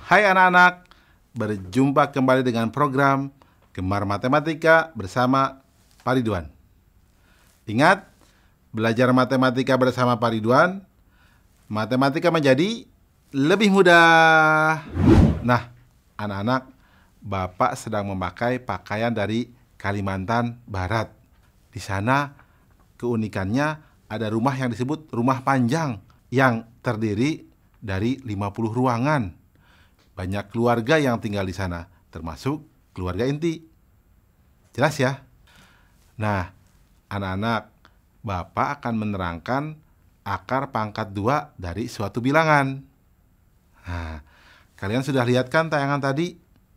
Hai anak-anak, berjumpa kembali dengan program Gemar Matematika bersama Pak Ridwan. Ingat, belajar matematika bersama Pak Ridwan, matematika menjadi lebih mudah. Nah, anak-anak, Bapak sedang memakai pakaian dari Kalimantan Barat. Di sana, keunikannya ada rumah yang disebut rumah panjang yang terdiri dari 50 ruangan. Banyak keluarga yang tinggal di sana, termasuk keluarga inti. Jelas ya? Nah, anak-anak, Bapak akan menerangkan akar pangkat 2 dari suatu bilangan. Nah, kalian sudah lihat kan tayangan tadi?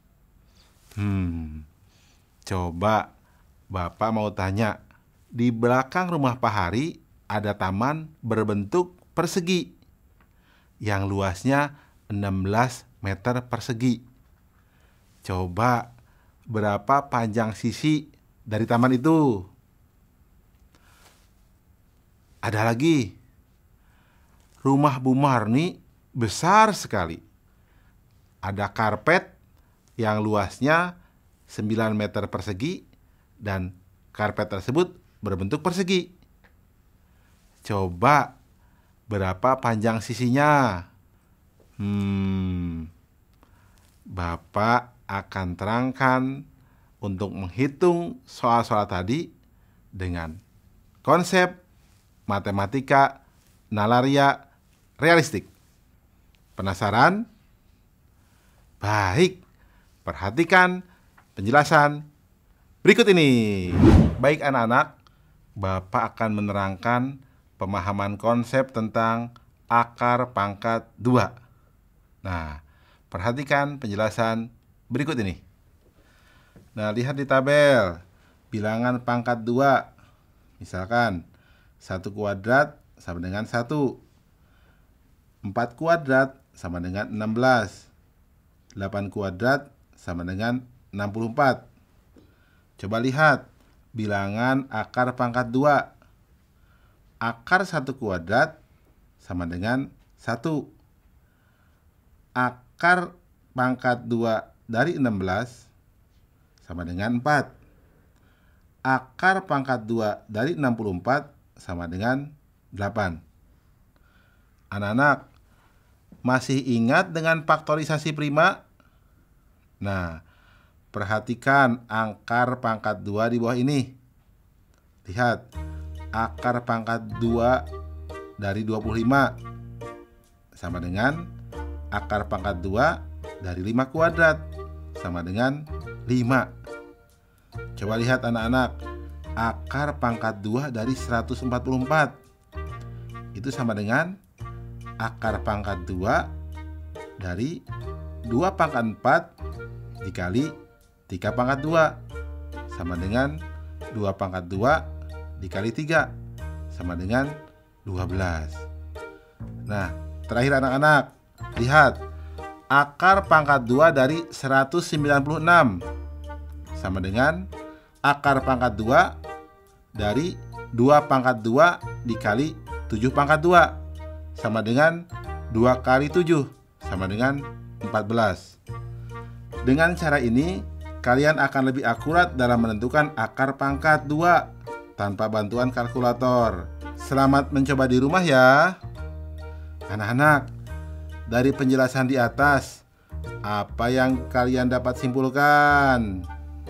Coba Bapak mau tanya, di belakang rumah Pak Hari ada taman berbentuk persegi yang luasnya 16 meter persegi. Coba berapa panjang sisi dari taman itu? Ada lagi. Rumah Bu Marni besar sekali. Ada karpet yang luasnya 9 meter persegi dan karpet tersebut berbentuk persegi. Coba berapa panjang sisinya? Bapak akan terangkan untuk menghitung soal-soal tadi dengan konsep matematika nalaria realistik. Penasaran? Baik, perhatikan penjelasan berikut ini. Baik anak-anak, Bapak akan menerangkan pemahaman konsep tentang akar pangkat 2. Nah, perhatikan penjelasan berikut ini. Nah, lihat di tabel bilangan pangkat 2. Misalkan 1 kuadrat sama dengan 1, 4 kuadrat sama dengan 16, 8 kuadrat sama dengan 64. Coba lihat bilangan akar pangkat 2. Akar 1 kuadrat sama dengan 1. Akar pangkat 2 dari 16 sama dengan 4. Akar pangkat 2 dari 64 sama dengan 8. Anak-anak, masih ingat dengan faktorisasi prima? Nah, perhatikan akar pangkat 2 di bawah ini. Lihat, akar pangkat 2 dari 25 sama dengan akar pangkat 2 dari 5 kuadrat sama dengan 5. Coba lihat anak-anak, akar pangkat 2 dari 144 itu sama dengan akar pangkat 2 dari 2 pangkat 4 dikali 3 pangkat 2 sama dengan 2 pangkat 2 dikali 3 sama dengan 12. Nah, terakhir anak-anak, lihat, akar pangkat 2 dari 196 sama dengan akar pangkat 2 dari 2 pangkat 2 dikali 7 pangkat 2 sama dengan 2 kali 7 sama dengan 14. Dengan cara ini, kalian akan lebih akurat dalam menentukan akar pangkat 2 tanpa bantuan kalkulator. Selamat mencoba di rumah ya. Anak-anak, dari penjelasan di atas, apa yang kalian dapat simpulkan?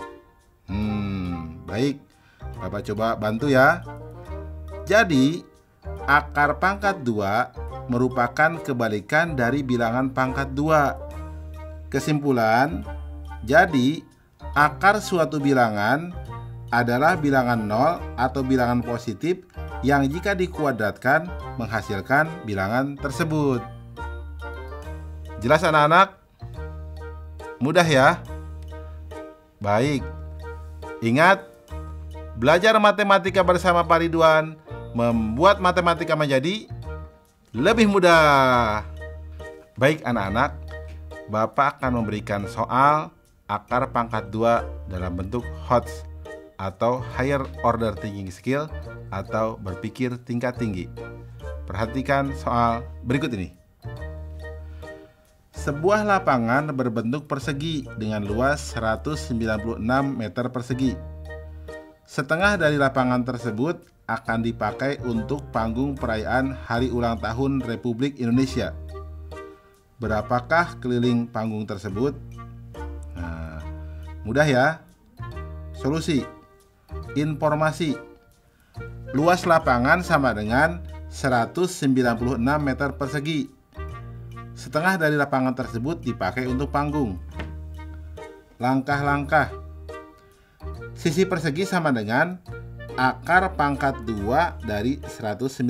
Baik, Bapak coba bantu ya. Jadi, akar pangkat 2 merupakan kebalikan dari bilangan pangkat 2. Kesimpulan, jadi akar suatu bilangan adalah bilangan 0 atau bilangan positif yang jika dikuadratkan menghasilkan bilangan tersebut. Jelas anak-anak? Mudah ya? Baik. Ingat, belajar matematika bersama Pak Ridwan membuat matematika menjadi lebih mudah. Baik anak-anak, Bapak akan memberikan soal akar pangkat 2 dalam bentuk HOTS atau Higher Order Thinking Skill atau berpikir tingkat tinggi. Perhatikan soal berikut ini. Sebuah lapangan berbentuk persegi dengan luas 196 meter persegi. Setengah dari lapangan tersebut akan dipakai untuk panggung perayaan Hari Ulang Tahun Republik Indonesia. Berapakah keliling panggung tersebut? Nah, mudah ya. Solusi. Informasi. Luas lapangan sama dengan 196 meter persegi. Setengah dari lapangan tersebut dipakai untuk panggung. Langkah-langkah. Sisi persegi sama dengan akar pangkat 2 dari 196.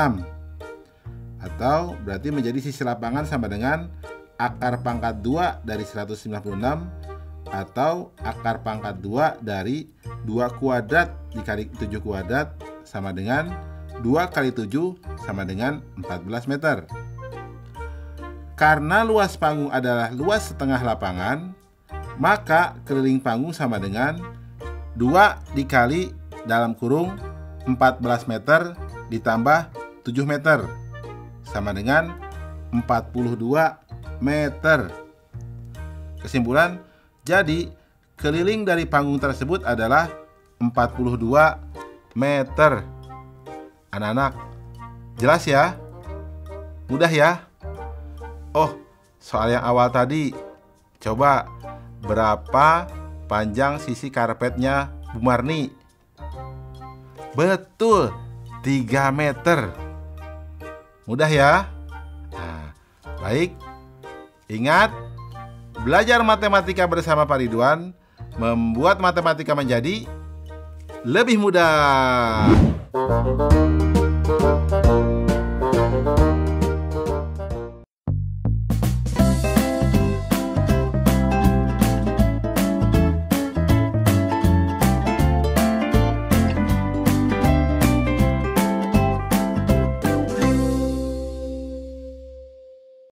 Atau berarti menjadi sisi lapangan sama dengan akar pangkat 2 dari 196 atau akar pangkat 2 dari 2 kuadrat dikali 7 kuadrat sama dengan 2 kali 7 sama dengan 14 meter. Karena luas panggung adalah luas setengah lapangan, maka keliling panggung sama dengan 2 dikali dalam kurung 14 meter ditambah 7 meter sama dengan 42 meter. Kesimpulan, jadi keliling dari panggung tersebut adalah 42 meter. Anak-anak, jelas ya? Mudah ya? Oh, soal yang awal tadi, coba berapa panjang sisi karpetnya Bu Marni? Betul, 3 meter. Mudah ya? Nah, baik. Ingat, belajar matematika bersama Pak Ridwan membuat matematika menjadi lebih mudah.